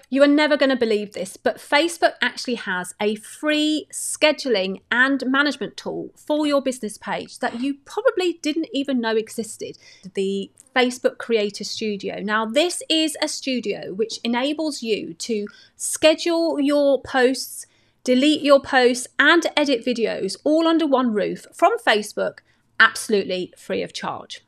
You are never going to believe this, but Facebook actually has a free scheduling and management tool for your business page that you probably didn't even know existed. The Facebook Creator Studio. Now, this is a studio which enables you to schedule your posts, delete your posts, and edit videos all under one roof from Facebook, absolutely free of charge.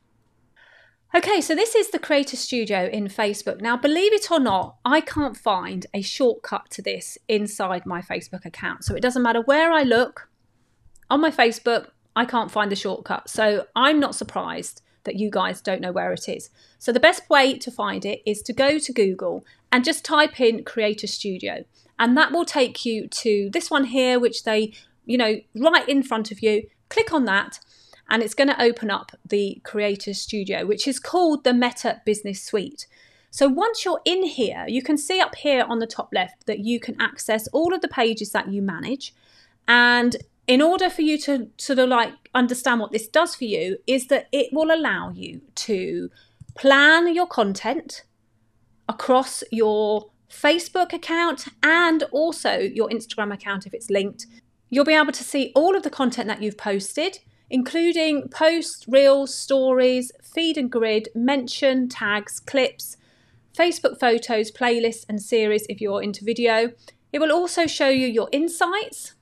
Okay, so this is the Creator Studio in Facebook. Now, believe it or not, I can't find a shortcut to this inside my Facebook account. So it doesn't matter where I look on my Facebook, I can't find the shortcut. So I'm not surprised that you guys don't know where it is. So the best way to find it is to go to Google and just type in Creator Studio. And that will take you to this one here, which they, right in front of you. Click on that. And it's going to open up the Creator Studio, which is called the Meta Business Suite. So once you're in here, you can see up here on the top left that you can access all of the pages that you manage. And in order for you to sort of understand what this does for you, is that it will allow you to plan your content across your Facebook account and also your Instagram account if it's linked. You'll be able to see all of the content that you've posted, including posts, reels, stories, feed and grid, mention, tags, clips, Facebook photos, playlists and series if you're into video. It will also show you your insights,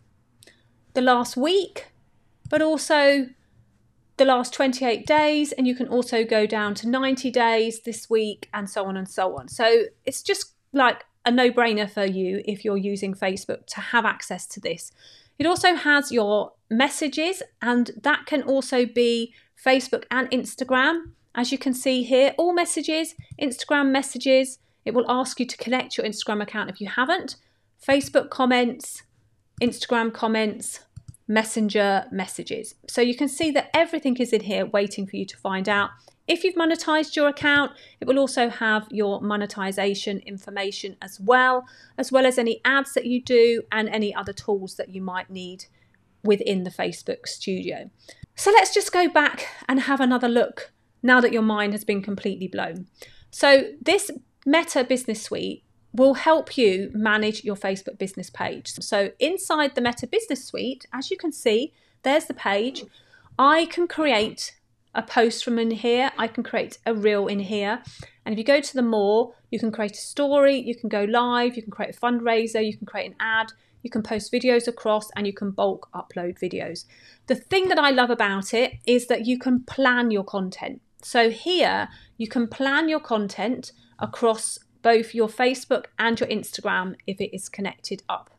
the last week, but also the last 28 days. And you can also go down to 90 days this week and so on and so on. So it's just like a no-brainer for you if you're using Facebook to have access to this. It also has your messages, and that can also be Facebook and Instagram. As you can see here, all messages, Instagram messages. It will ask you to connect your Instagram account if you haven't. Facebook comments, Instagram comments, Messenger messages. So you can see that everything is in here waiting for you to find out. If you've monetized your account, it will also have your monetization information as well as any ads that you do and any other tools that you might need within the Facebook Studio. So let's just go back and have another look now that your mind has been completely blown. So this Meta Business Suite will help you manage your Facebook business page. So inside the Meta Business Suite, as you can see, there's the page. I can create a post from in here. I can create a reel in here. And if you go to the more, you can create a story, you can go live, you can create a fundraiser, you can create an ad, you can post videos across, and you can bulk upload videos. The thing that I love about it is that you can plan your content. So here you can plan your content across both your Facebook and your Instagram if it is connected up.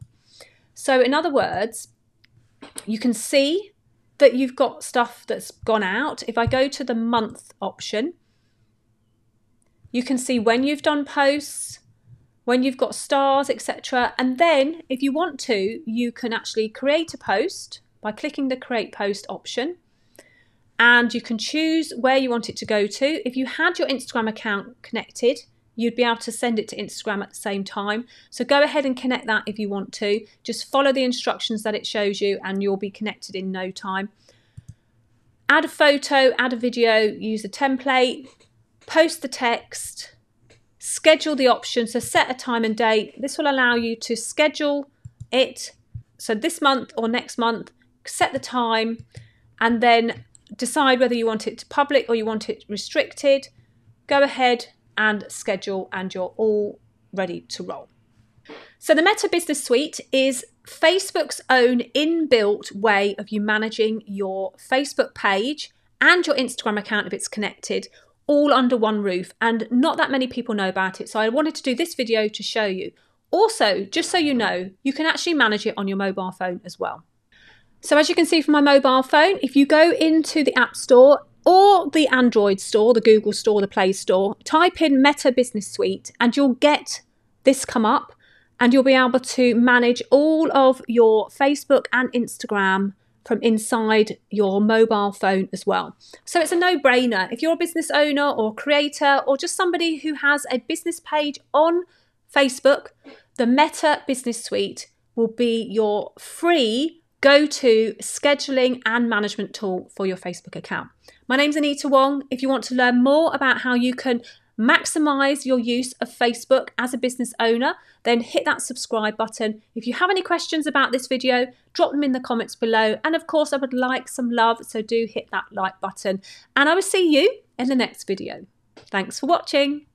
So in other words, you can see that you've got stuff that's gone out. If I go to the month option, you can see when you've done posts, when you've got stars, etc. And then if you want to, you can actually create a post by clicking the Create Post option. And you can choose where you want it to go to. If you had your Instagram account connected, you'd be able to send it to Instagram at the same time. So go ahead and connect that if you want to. Just follow the instructions that it shows you and you'll be connected in no time. Add a photo, add a video, use a template, post the text, schedule the option. So set a time and date. This will allow you to schedule it. So this month or next month, set the time and then decide whether you want it to public or you want it restricted. Go ahead and schedule and you're all ready to roll. So the Meta Business Suite is Facebook's own inbuilt way of you managing your Facebook page and your Instagram account if it's connected, all under one roof, and not that many people know about it. So I wanted to do this video to show you. Also, just so you know, you can actually manage it on your mobile phone as well. So as you can see from my mobile phone, if you go into the App Store or the Android store, the Google store, the Play Store, type in Meta Business Suite and you'll get this come up and you'll be able to manage all of your Facebook and Instagram from inside your mobile phone as well. So it's a no-brainer. If you're a business owner or creator or just somebody who has a business page on Facebook, the Meta Business Suite will be your free go-to scheduling and management tool for your Facebook account. My name's Anita Wong. If you want to learn more about how you can Maximize your use of Facebook as a business owner, then hit that subscribe button. If you have any questions about this video, drop them in the comments below. And of course, I would like some love, so do hit that like button. And I will see you in the next video. Thanks for watching.